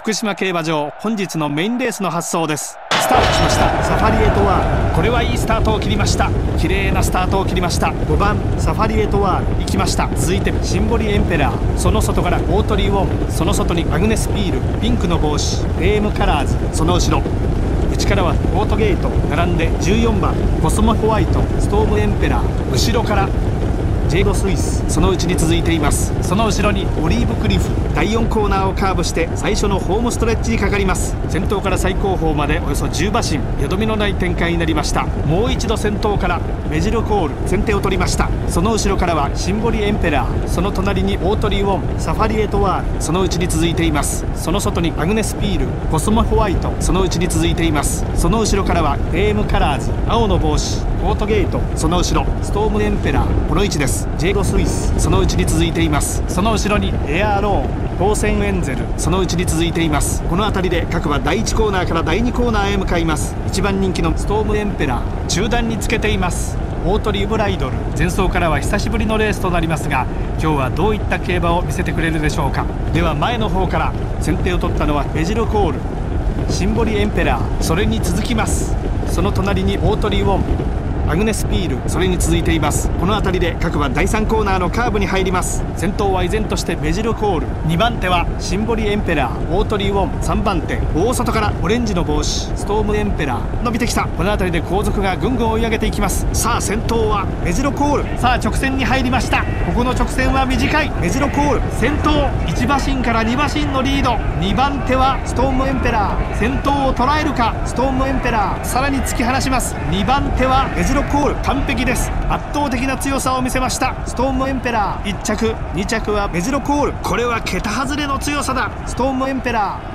福島競馬場、本日のメインレースの発走です。スタートしました。サファリエトワール、これはいいスタートを切りました。綺麗なスタートを切りました。5番サファリエトワール行きました。続いてシンボリエンペラー、その外からオートリーウォン、その外にアグネスピール、ピンクの帽子レームカラーズ、その後ろ内からはオートゲート、並んで14番コスモホワイト、ストームエンペラー、後ろからジェイドスイス、そのうちに続いています。その後ろにオリーブクリフ、第4コーナーをカーブして最初のホームストレッチにかかります。先頭から最後方までおよそ10馬身、よどみのない展開になりました。もう一度先頭からメジロコール、先手を取りました。その後ろからはシンボリエンペラー、その隣にオートリーウォン、サファリエトワール、そのうちに続いています。その外にアグネスピール、コスモホワイト、そのうちに続いています。その後ろからはレームカラーズ、青の帽子オートゲート、その後ろストームエンペラー、この位置です。ジェイドスイス、そのうちに続いています。その後ろにエアーローン、フォーセンエンゼル、そのうちに続いています。この辺りで各馬第1コーナーから第2コーナーへ向かいます。1番人気のストームエンペラー、中段につけています。オートリーブライドル、前走からは久しぶりのレースとなりますが、今日はどういった競馬を見せてくれるでしょうか。では前の方から先手を取ったのはメジロコール、シンボリエンペラー、それに続きます。その隣にオートリーウォン、アグネスピール、それに続いています。この辺りで各馬第3コーナーのカーブに入ります。先頭は依然としてメジロコール、2番手はシンボリエンペラー、オートリーウォン、3番手大外からオレンジの帽子ストームエンペラー、伸びてきた。この辺りで後続がぐんぐん追い上げていきます。さあ先頭はメジロコール、さあ直線に入りました。ここの直線は短い。メジロコール先頭、1馬身から2馬身のリード。2番手はストームエンペラー、先頭を捉えるか。ストームエンペラーさらに突き放します。2番手はメジロコール、完璧です。圧倒的な強さを見せました。ストームエンペラー1着、2着はメジロコール、これは桁外れの強さだ。ストームエンペラー